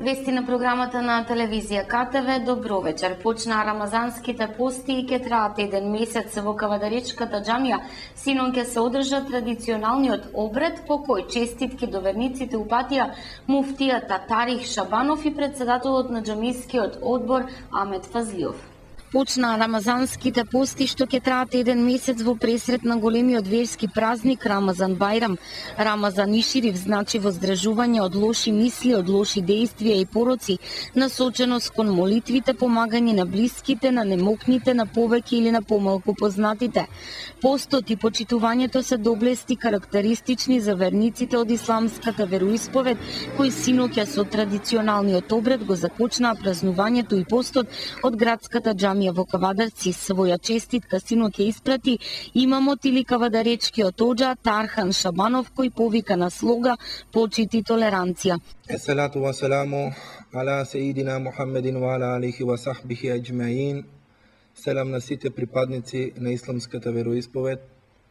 Вести на програмата на телевизија КТВ. Добро вечер. Почнаа рамазанските пости и ќе траат еден месец во Кавадаречката џамија. Синон ќе се одржа традиционалниот обред по кој честитки до верниците упатија муфтијата Тарих Шабанов и председателот на џамискиот одбор Амет Фазлиов. Почнаа рамазанските пости што ќе траат еден месец во пресрет на големиот верски празник Рамазан Бајрам. Рамазан и Шириф значи воздражување од лоши мисли, од лоши дејствија и пороци, насоченост кон молитвите, помагање на блиските, на немокните, на повеќе или на помалку познатите. Постот и почитувањето се доблести карактеристични за верниците од исламската вероисповед, кои синоќа со традиционалниот обред го започнаа празнувањето и постот од градската џамија во Кавадарци. Своја честитка синоќа испрати имамот или кавадаречкиот оџа Тархан Шабанов, кој повика на слога почит и толеранција. Ессалату ва саламу ала сеидина Мухаммедин ва ала алихи ва сахбихи аџмаин. Селам на сите припадници на исламската вероисповед.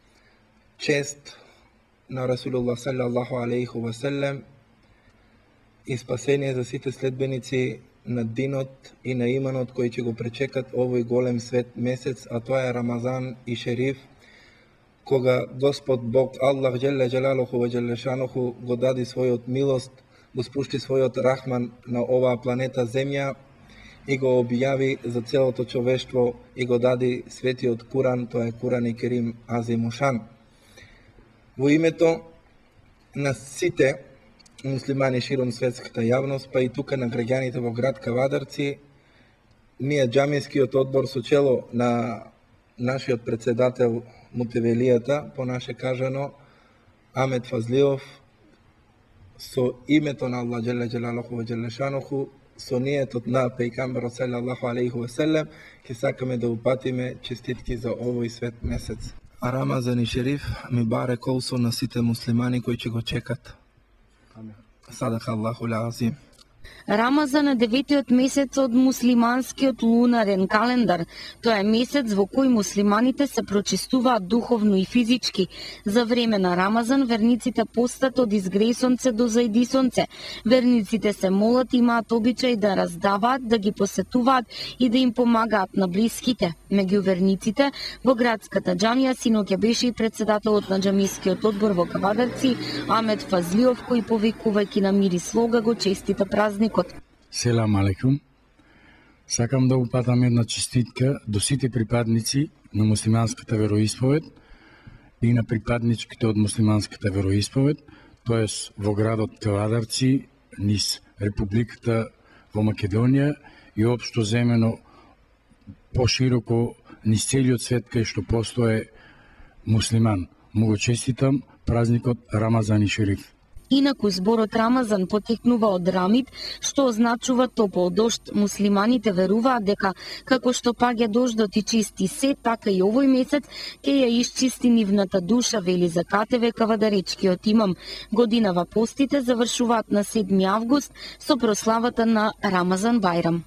Чест на Расулуллах саллаллаху алейхи ва саллем и спасение за сите следбеници на динот и на иманот кои ќе го пречекат овој голем свет месец, а тоа е Рамазан и Шериф, кога Господ Бог Аллах Джелле Джелалуху ва Джелле Шануху го дади својот милост, го спушти својот рахман на оваа планета Земја и го објави за целото човештво и го дади светиот Куран, тоа е Куран и Керим Азимушан. Во името на сите муслимани широм светската јавност, па и тука на граѓаните во град Кавадарци, ние џамискиот одбор со чело на нашиот председател Мутевелијата, по наше кажано Амет Фазлиов, со името на Аллах Джелле Джелалуху ва Джелле Шануху, со ниетот на пејгамберот саллаллаху алейхи ва селем, ќе сакаме да упатиме честитки за овој свет месец. А Рамазан и Шериф ми баре колсо на сите муслимани кои ќе го чекат. Садака Аллахул азим. Рамазан е 9-тиот месец од муслиманскиот лунарен календар. Тоа е месец во кој муслиманите се прочистуваат духовно и физички. За време на Рамазан верниците постат од изгреј сонце до зајди сонце. Верниците се молат, имаат обичај да раздаваат, да ги посетуваат и да им помагаат на блиските. Меѓу верниците во градската џамија синоќа беше и председателот на џамискиот одбор во Кавадарци Амет Фазлиов, кој повикувајќи на мир и слога го честита празникот. Селам алейкум. Сакам да упатам една честитка до сите припадници на муслиманската вероисповед и на припадничките од муслиманската вероисповед, тоест во градот Кавадарци, низ Републиката во Македонија и општо земено пошироко низ целиот свет кај што постои муслиман. Му го честитам празникот Рамазан и Шериф. Инаку зборот Рамазан потекнува од рамид, што означува топол дожд. Муслиманите веруваат дека како што паѓа дождот и чисти се, така и овој месец ќе ја исчисти нивната душа, вели за КТВ Кавадаречкиот имам. Годинава постите завршуваат на 7 август со прославата на Рамазан Бајрам.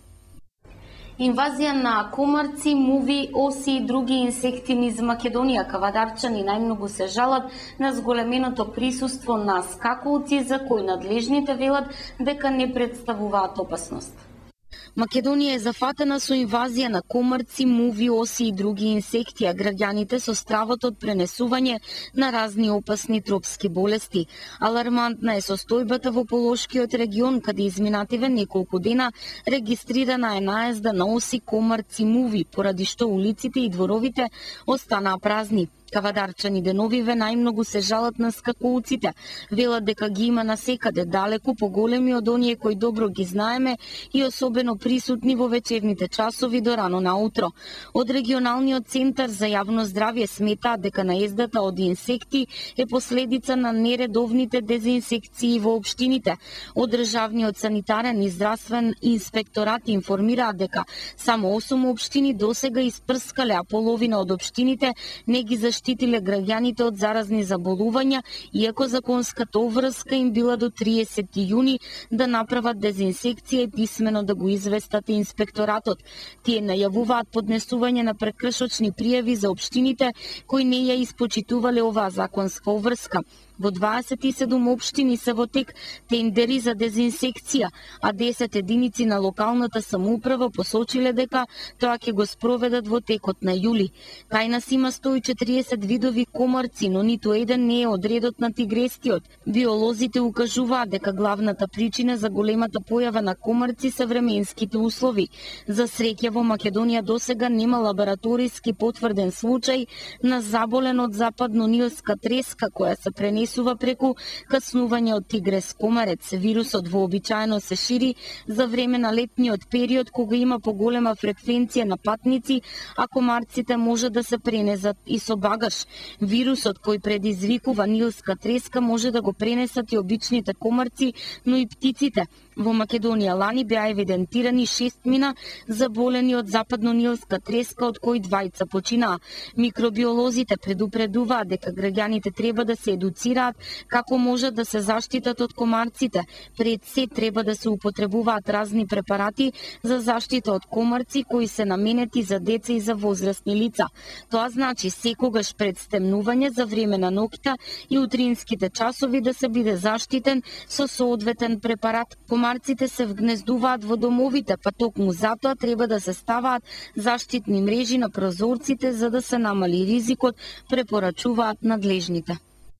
Инвазија на комарци, муви, оси и други инсекти низ Македонија. Кавадарчани најмногу се жалат на зголеменото присуство на скакулци, за кои надлежните велат дека не представуваат опасност. Македонија е зафатена со инвазија на комарци, муви, оси и други инсекти, а граѓаните со стравот од пренесување на разни опасни тропски болести. Алармантна е состојбата во Полошкиот регион, каде изминативе неколку дена регистрирана е наезда на оси, комарци, муви, поради што улиците и дворовите останаа празни. Кавадарчани деновиве најмногу се жалат на скакулците. Велат дека ги има насекаде, далеку поголеми од оние кои добро ги знаеме и особено присутни во вечерните часови до рано наутро. Од регионалниот центар за јавно здравје сметаат дека наездата од инсекти е последица на нередовните дезинсекции во општините. Од државниот санитарен и здравствен инспекторат информираат дека само 8 општини досега испрскале, а половина од општините не ги заштитиле граѓаните од заразни заболувања, иако законската обврска им била до 30 јуни да направат дезинсекција и писмено да го известат инспекторатот. Тие најавуваат поднесување на прекршочни пријави за општините кои не ја испочитувале оваа законска обврска. Во 27 општини се во тек тендери за дезинсекција, а 10 единици на локалната самоуправа посочиле дека тоа ќе го спроведат во текот на јули. Кај нас има 140 видови комарци, но ниту еден не е од редот на тигрестиот. Биолозите укажуваат дека главната причина за големата појава на комарци се временските услови. За среќа во Македонија досега нема лабораториски потврден случај на заболен од западно-нилска треска која се пренесува преку каснување од тигрес комарец. Вирусот вообичаено се шири за време на летниот период кога има поголема фреквенција на патници, а комарците може да се пренесат и со багаж. Вирусот кој предизвикува нилска треска може да го пренесат и обичните комарци, но и птиците. Во Македонија лани беа евидентирани 6 мина заболени од западно-нилска треска, од кои 2 починаа. Микробиолозите предупредуваат дека граѓаните треба да се едуцираат како можат да се заштитат од комарците. Пред се треба да се употребуваат разни препарати за заштита од комарци кои се наменети за деца и за возрастни лица. Тоа значи секогаш пред стемнување за време на ноќта и утринските часови да се биде заштитен со соодветен препарат. Комарците се вгнездуваат во домовите, па токму затоа треба да се ставаат заштитни мрежи на прозорците за да се намали ризикот, препорачуваат надлежните.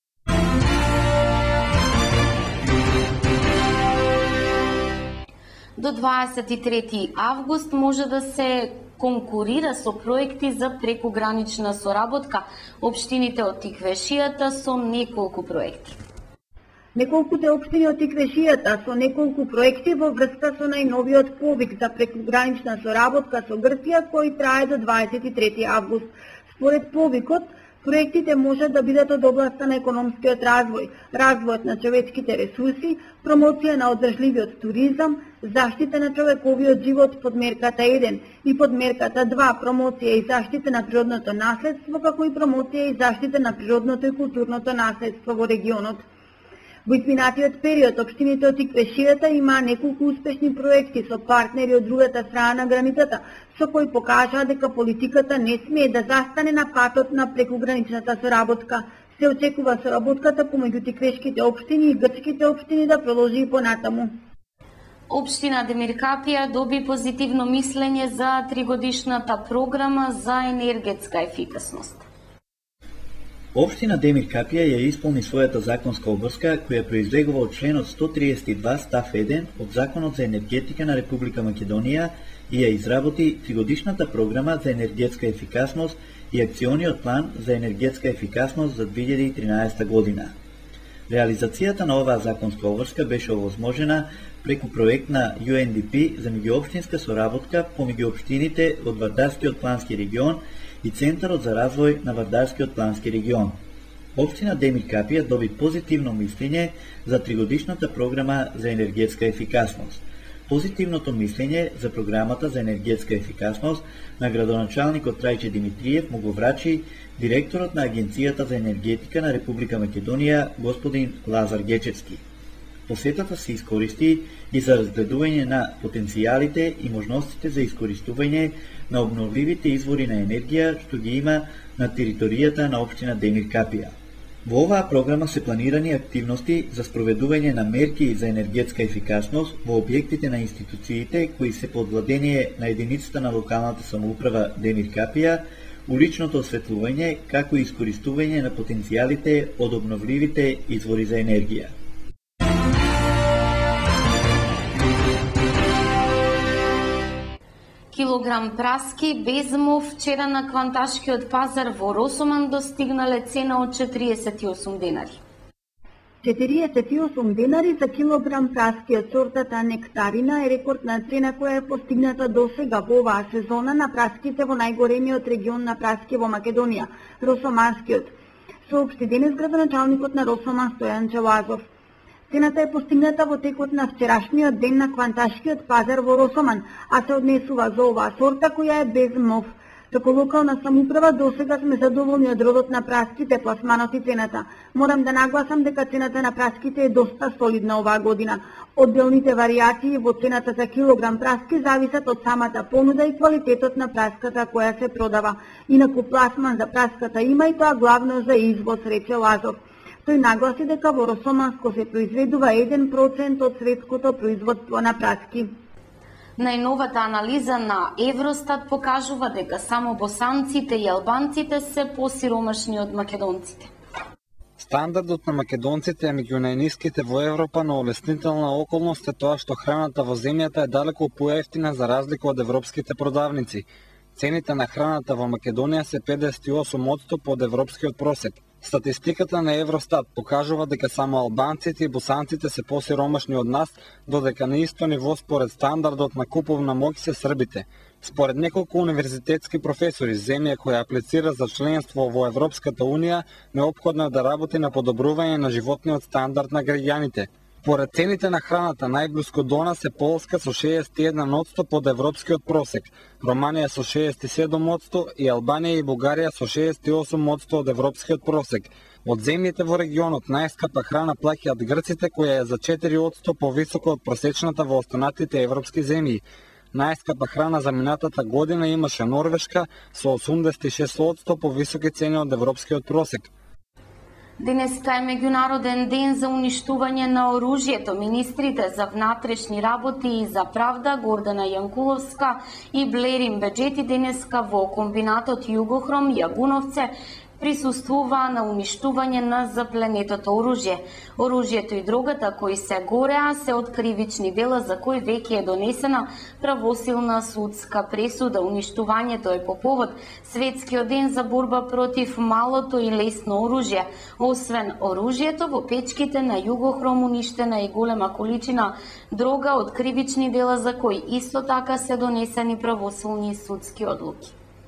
До 23 август може да се конкурира со проекти за прекугранична соработка. Општините од Тиквешијата со неколку проекти. Неколкуте општини од Тиквешијата со неколку проекти во врска со најновиот повик за прекугранична соработка со Грција кој трае до 23 август. Според повикот, проектите може да бидат од областа на економскиот развој, развојот на човечките ресурси, промоција на одржливиот туризам, заштита на човековиот живот под мерката 1 и под мерката 2, промоција и заштита на природното наследство, како и промоција и заштита на природното и културното наследство во регионот. Во изминатиот период, општините од Тиквешијата имаа неколку успешни проекти со партнери од другата страна на границата, со кои покажаа дека политиката не смее да застане на патот на прекуграничната соработка. Се очекува соработката помеѓу тиквешките општини и грчките општини да продолжи и понатаму. Општина Демиркапија доби позитивно мислење за тригодишната програма за енергетска ефикасност. Општина Демиркапија ја исполни својата законска обврска која произлегува од членот 132 став 1 од Законот за енергетика на Република Македонија и ја изработи тригодишната програма за енергетска ефикасност и акциониот план за енергетска ефикасност за 2013 година. Реализацијата на оваа законска обврска беше овозможена преку проект на UNDP за меѓуопштинска соработка помеѓу општините од Вардарскиот плански регион и Центарот за развој на Вардарскиот плански регион. Општина Демиркапија доби позитивно мислење за тригодишната програма за енергетска ефикасност. Позитивното мислење за програмата за енергетска ефикасност на градоначалникот Трајче Димитриев му го врачи директорот на Агенцијата за енергетика на Република Македонија господин Лазар Гечевски. Посетата се искористи и за разгледување на потенцијалите и можностите за искористување на обновливите извори на енергија што ги има на територијата на општина Демиркапија. Во оваа програма се планирани активности за спроведување на мерки за енергетска ефикасност во објектите на институциите кои се под владение на единицата на локалната самоуправа Демиркапија, уличното осветлување како и искористување на потенцијалите од обновливите извори за енергија. Килограм праски без мов вчера на кванташкиот пазар во Росоман достигнале цена од 48 денари. 48 денари за килограм праски од сортата нектарина е рекордна цена која е постигната досега во оваа сезона на праските во најголемиот регион на праски во Македонија, Росоманскиот, соопшти денес градоначалникот на Росоман Стојан Челазов. Цената е постигната во текот на вчерашниот ден на кванташкиот пазар во Росоман, а се однесува за оваа сорта која е без мов. Како локална самоуправа досега сме задоволни од родот на праските, пласманот и цената. Морам да нагласам дека цената на праските е доста солидна оваа година. Одделните варијации во цената за килограм праски зависат од самата понуда и квалитетот на праската која се продава. Инаку пласман за праската има и тоа главно за извоз, рече Лазов. Тој нагласи дека во Росоманско се произведува 1% од светското производство на праски. Најновата анализа на Евростат покажува дека само босанците и албанците се посиромашни од македонците. Стандардот на македонците е меѓу најниските во Европа, но олеснителна околност е тоа што храната во земјата е далеку поевтина за разлика од европските продавници. Цените на храната во Македонија се 58% под европскиот просек. Статистиката на Евростат покажува дека само албанците и босанците се посиромашни од нас, додека на исто ниво според стандардот на куповна моќ се србите. Според неколку универзитетски професори, земја која аплицира за членство во Европската Унија, неопходно е да работи на подобрување на животниот стандард на граѓаните. Поред цените на храната, најблиску до нас е Полска со 61% под европскиот просек, Романија со 67% и Албанија и Бугарија со 68% од европскиот просек. Од земјите во регионот најскапа храна плаќаат грците, која е за 4% повисока од просечната во останатите европски земји. Најскапа храна за минатата година имаше Норвешка со 86% повисоки цени од европскиот просек. Денеска е меѓународен ден за уништување на оружјето. Министрите за внатрешни работи и за правда Гордана Јанкуловска и Блерин Беџети денеска во комбинатот Југохром Јагуновце присуствуваа на уништување на запленетото оружје. Оружјето и дрогата кои се гореа се од кривични дела за кои веќе е донесена правосилна судска пресуда. Уништувањето е по повод Светскиот ден за борба против малото и лесно оружје. Освен оружјето, во печките на Југохром уништена и голема количина дрога од кривични дела за кои исто така се донесени правосилни судски одлуки.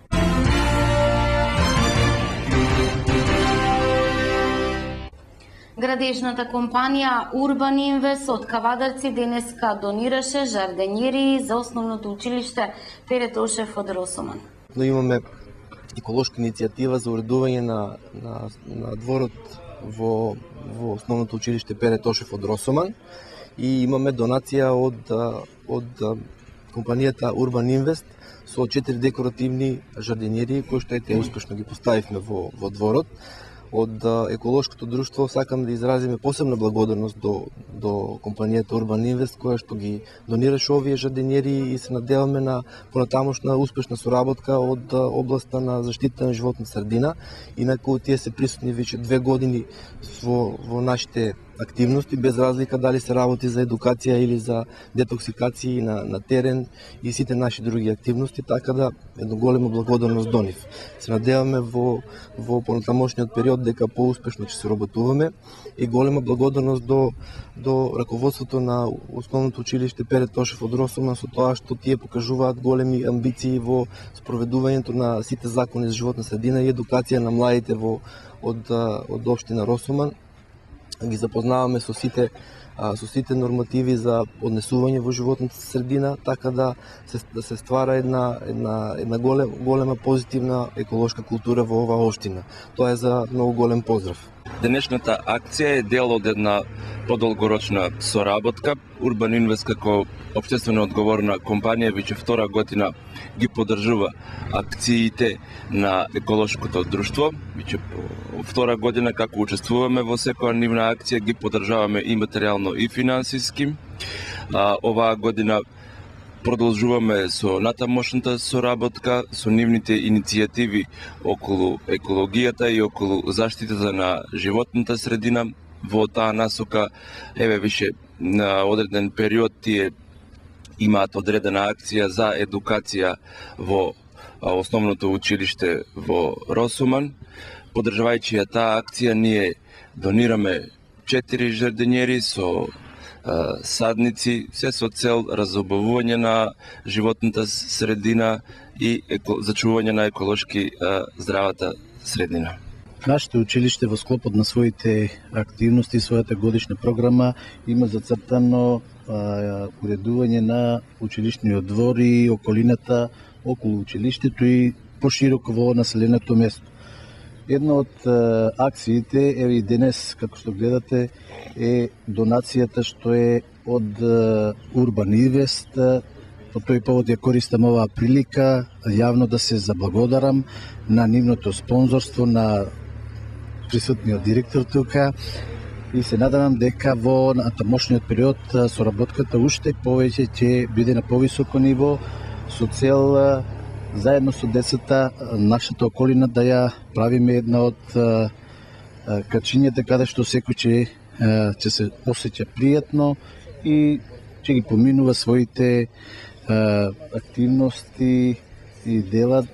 Градежната компанија Урбан Инвест од Кавадарци денеска донираше жарденјери за основното училиште Пере Тошев од Росоман. Но имаме еколошка иницијатива за уредување на дворот во основното училиште Пере Тошев од Росоман и имаме донација од компанијата Урбан Инвест со 4 декоративни жарденјери кои што те успешно ги поставивме во дворот. Од еколошкото друштво сакам да изразиме посебна благодарност до компанијата Урбан Инвест која што ги донираше овие жарденјери и се надеваме на понатамошна успешна соработка од областа на заштита на животна средина. Инаку тие се присутни веќе 2 години во нашите активности, без разлика дали се работи за едукација или за детоксикација на терен и сите наши други активности, така да едно голема благодарност до нив. Се надеваме во понатамошниот период дека поуспешно ќе се работуваме и голема благодарност до раководството на основното училиште Пере Тошев од Росоман со тоа што тие покажуваат големи амбиции во спроведувањето на сите закони за животна средина и едукација на младите од општина Росоман. Ги запознаваме со сите нормативи за однесување во животната средина, така да се ствара една голема позитивна еколошка култура во оваа општина. Тоа е за многу голем поздрав. Денешната акција е дел од една подолгорочна соработка. Урбан Инвест како општествено одговорна компанија веќе 2 година ги поддржува акциите на еколошкото друштво. Веќе 2 година како учествуваме во секоја нивна акција, ги поддржаваме и материјално и финансиски. Оваа година продолжуваме со натамошната соработка, со нивните иницијативи околу екологијата и околу заштитата на животната средина. Во таа насока, више на одреден период тие имаат одредена акција за едукација во основното училиште во Росоман. Поддржавајќи ја таа акција, ние донираме 4 жарденјери со садници, се со цел разобавување на животната средина и зачувување на еколошки здравата средина. Нашето училиште во склопот на своите активности, својата годишна програма има зацртано уредување на училишниот двор и околината околу училиштето и пошироко во населеното место. Една од акциите, и денес, како што гледате, е донацијата што е од Урбан Инвест. По тој повод ја користам оваа прилика јавно да се заблагодарам на нивното спонзорство, на присутниот директор тука и се надевам дека во натамошниот период соработката уште повеќе ќе биде на повисоко ниво со цел заедно со децата нашата околина да ја правиме една од качињата каде што секој ќе се осеќа пријатно и ќе ги поминува своите активности и дела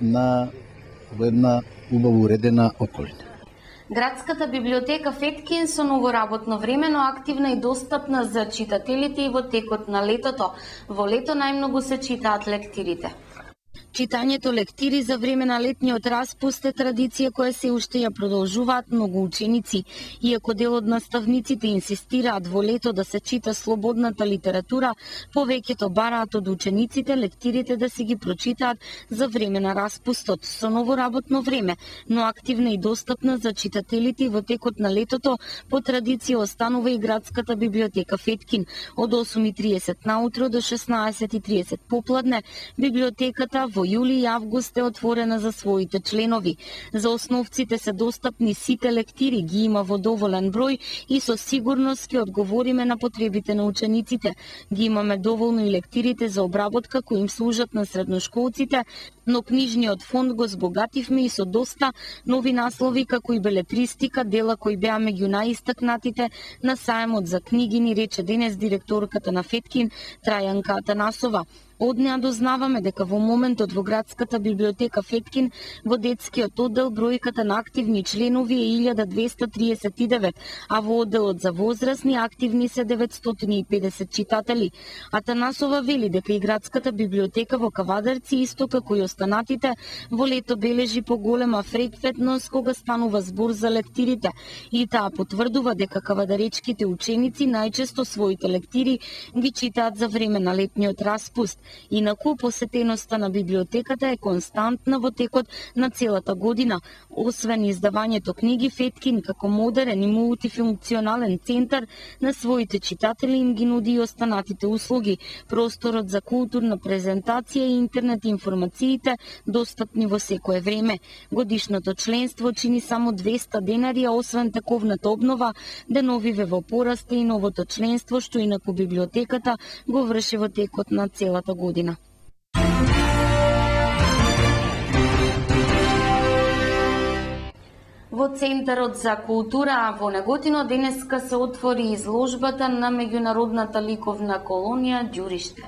во една убаво уредена околина. Градската библиотека Феткин со ново работно време, но активна и достапна за читателите и во текот на летото. Во лето најмногу се читаат лектирите. Читањето лектири за време на летниот распуст е традиција која се уште ја продолжуваат многу ученици. Иако дел од наставниците инсистираат во лето да се чита слободната литература, повеќето бараат од учениците лектирите да си ги прочитаат за време на распустот со ново работно време, но активна и достапна за читателите и во текот на летото по традиција останува и градската библиотека Феткин. Од 8:30 наутро до 16:30 попладне библиотеката во јули и август е отворена за своите членови. За основците се достапни сите лектири, ги има во доволен број и со сигурност ќе одговориме на потребите на учениците. Ги имаме доволно и лектирите за обработка кои им служат на средношколците, но книжниот фонд го збогативме и со доста нови наслови како и белетристика, дела кои беа меѓу најистакнатите на саемот за книги, ни рече денес директорката на Феткин Трајанка Атанасова. Од неа дознаваме дека во моментот во градската библиотека Феткин во детскиот оддел бројката на активни членови е 1239, а во одделот за возрастни активни се 950 читатели. Атанасова вели дека и градската библиотека во Кавадарци, исто како и останатите, во лето бележи поголема фреквентност кога станува збор за лектирите, и таа потврдува дека кавадаречките ученици најчесто своите лектири ги читаат за време на летниот распуст. Инаку посетеноста на библиотеката е константна во текот на целата година. Освен издавањето книги, Феткин како модерен и мултифункционален центар на своите читатели им ги нуди и останатите услуги, просторот за културна презентација и интернет информациите достапни во секое време. Годишното членство чини само 200 денари, а освен таковната обнова, деновиве во пораста и новото членство што инаку библиотеката го врши во текот на целата година. Во Центарот за култура во Неготино денеска се отвори изложбата на меѓународната ликовна колонија Ѓуриште.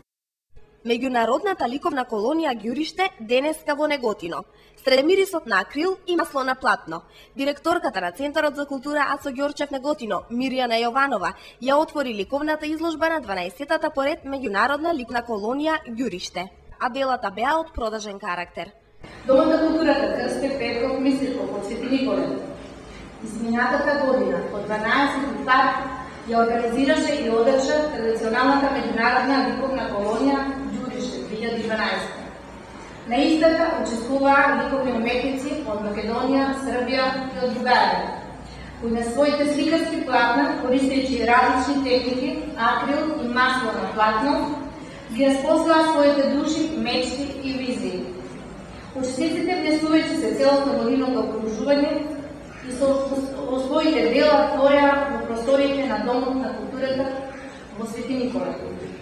Меѓународната ликовна колонија Ѓуриште денеска во Неготино. Сред мирисот на акрил и масло на платно. Директорката на Центарот за култура Ацо Ѓорчев Неготино, Мирјана Јованова, ја отвори ликовната изложба на 12-тата поред меѓународна ликовна колонија Ѓуриште, а делата беа од продажен карактер. Домот на културата Крсте Петков Мисирков од Свети Николе изминатата година од 12 парк ја организираше и одржа традиционалната меѓународна ликовна колонија Ѓуриште 2012. На истата учествуваа ликовни уметници од Македонија, Србија и од Бугарија, кои на своите сликарски платна, користејќи различни техники, акрил и масло на платно, ги распознаа своите души, мечти и визии. Учесниците внесувајќи се целосно во нивното окружување и со своите дела твореа во просториите на Домот на културата во Свети Николе.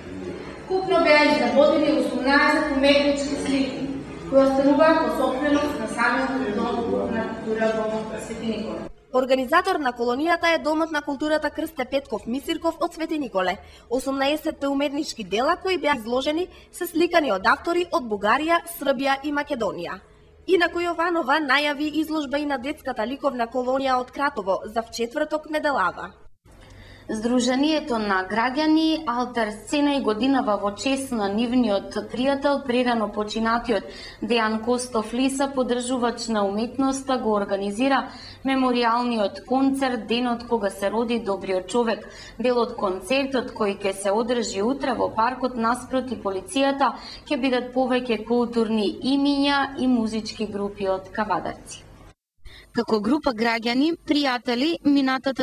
Купно беа изработени 18 уметнички слики, кои остануваа по собственост на самиот Дом на култура во Свети Николе. Организатор на колонијата е Домот на културата Крсте Петков Мисирков од Свети Николе. 18 уметнички дела кои беа изложени се сликани од автори од Бугарија, Србија и Македонија. Инаку Јованова најави изложба и на детската ликовна колонија од Кратово за вчетврток неделава. Сдруженијето на граѓани Алтер Сцена и годинава во чест на нивниот пријател, прерано починатиот Дејан Костов Лиса, поддржувач на уметноста, го организира меморијалниот концерт Денот кога се роди добриот човек. Дел од концертот кој ќе се одржи утре во паркот наспроти полицијата ќе бидат повеќе културни имиња и музички групи од Кавадарци. Како група граѓани, пријатели, минатата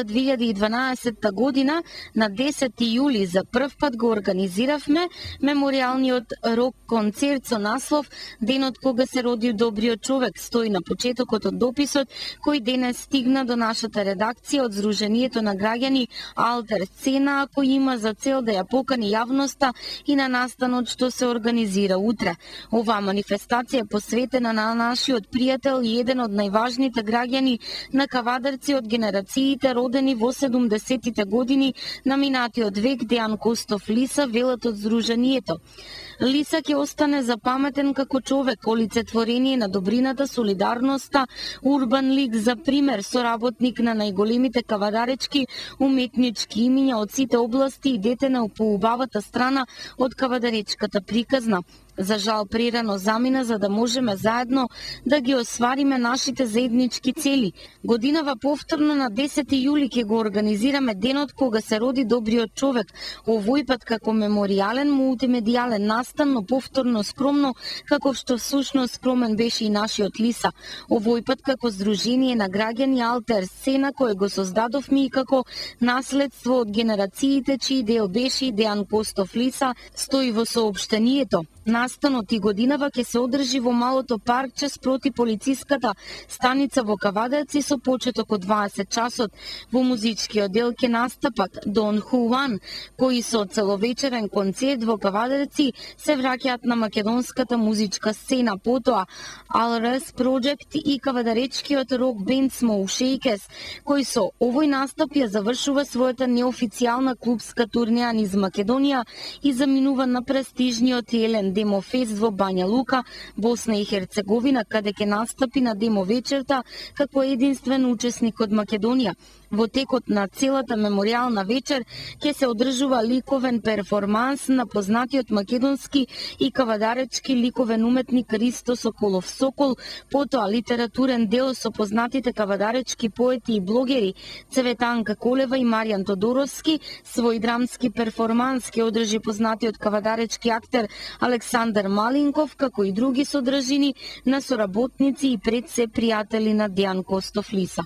2012 година на 10 јули за прв пат го организиравме меморијалниот рок концерт со наслов Денот кога се роди добриот човек, стои на почетокот од дописот кој денес стигна до нашата редакција од Сдруженијето на граѓани Алтер Сцена, кој има за цел да ја покани јавноста и на настанот што се организира утре. Оваа манифестација е посветена на нашиот пријател и еден од најважните граѓани на Кавадарци од генерациите родени во 70-тите години на минатиот век, Дејан Костов Лиса, велат од Сдруженијето. Лиса ќе остане запаметен како човек, олицетворение на добрината, солидарноста, урбан лик за пример, соработник на најголемите кавадаречки уметнички имиња од сите области и дете на поубавата страна од кавадаречката приказна. За жал прерано замина за да можеме заедно да ги освариме нашите заеднички цели. Годинава повторно на 10 јули ќе го организираме денот кога се роди добриот човек, овој пат како меморијален мултимедијален настан, но повторно скромно, како што всушност скромен беше и нашиот Лиса. Овој пат како Сдружение на граѓани Алтер Сцена, кој го создадовме и како наследство од генерациите чиј дел беше и Дејан Костов Лиса, стои во соопштението. Настанот и годинава ќе се одржи во малото паркче спроти полициската станица во Кавадарци со почеток од 20 часот. Во музичкиот дел ќе настапат Дон Хуан, кои со целовечерен концерт во Кавадарци се враќаат на македонската музичка сцена. Потоа Алрес Project и кавадаречкиот рок бенд Small Shakers, кој со овој настап ја завршува својата неофицијална клубска турнеја низ Македонија и заминува на престижниот Елен Демо Фест во Бања Лука, Босна и Херцеговина, каде ќе настапи на демо вечерта како единствен учесник од Македонија. Во текот на целата меморијална вечер ќе се одржува ликовен перформанс на познатиот македонски и кавадаречки ликовен уметник Ристо Соколов Сокол, потоа литературен дел со познатите кавадаречки поети и блогери Цветанка Колева и Маријан Тодоровски, свој драмски перформанс ќе одржи познатиот кавадаречки актер Александар Малинков, како и други содржини на соработници и пред се пријатели на Дејан Костов Лиса.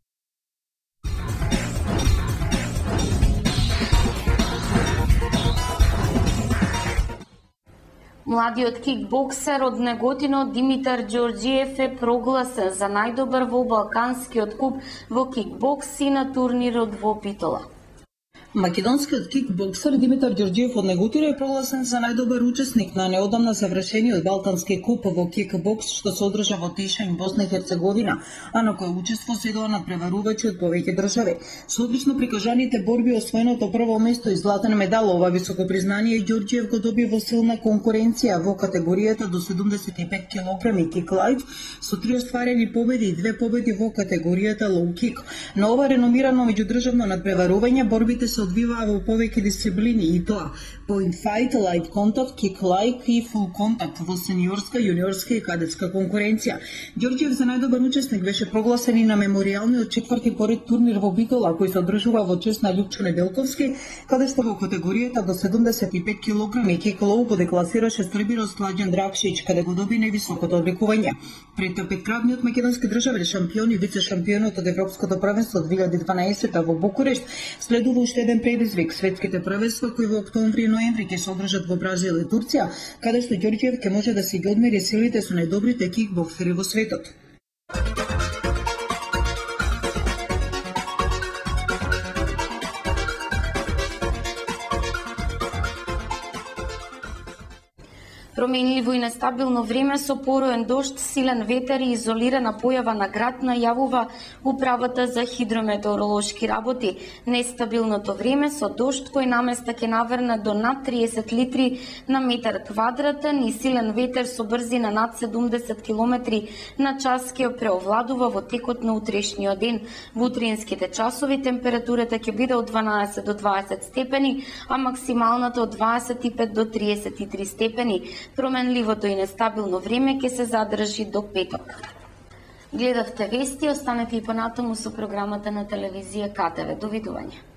Младиот кикбоксер од Неготино Димитар Ѓорѓиев е прогласен за најдобар во Балканскиот куп во кикбокс и на турнирот во Битола. Македонскиот кикбоксер Димитар Ѓорѓиев од Неготино е прогласен за најдобар учесник на неодамна завршениот Балкански куп во кикбокс што се одржа во Тишањ, Босна и Херцеговина, а на кој учество седоа надпреварувачи од повеќе држави. Со одлично прикажаните борби освоеното прво место и златен медал, ова високо признание Ѓорѓиев го доби во силна конкуренција во категоријата до 75 кг кик лайт со 3 остварени победи и 2 победи во категоријата лоу кик. На ова реномирано меѓудржавно надпреварување борбите се одвиваа во повеќе дисциплини и тоа point fight, light contact, kick like и full contact во сениорска, јуниорска и кадетска конкуренција. Ѓорѓиев за најдобар учесник беше прогласен и на меморијалниот четврти поред турнир во Битола, кој се одржува во чест на Љупчо Неделковски, каде што во категоријата до 75 кг кик лоу го декласираше србинот Сладјан Дракшич, каде го доби највисокото одликување. Пред петкратниот македонски државен шампион и вице-шампионот од Европското првенство 2012 во Букурешт следува уште еден предизвик, светските првенства кои во октомври и ноември ќе се одржат во Бразил и Турција, каде што Ѓорѓиев ќе може да си ги одмери силите со најдобрите кикбоксери во светот. Променливо и нестабилно време со пороен дожд, силен ветер и изолирана појава на град најавува Управата за хидрометеоролошки работи. Нестабилното време со дожд кој наместа ќе наврне до над 30 литри на метар квадратен и силен ветер со брзина над 70 км на час ќе преовладува во текот на утрешниот ден. Во утринските часови температурата ќе биде од 12 до 20 степени, а максималната од 25 до 33 степени. Променливото и нестабилно време ќе се задржи до петок. Гледавте вести, останете и понатаму со програмата на телевизија КТВ. Довидување.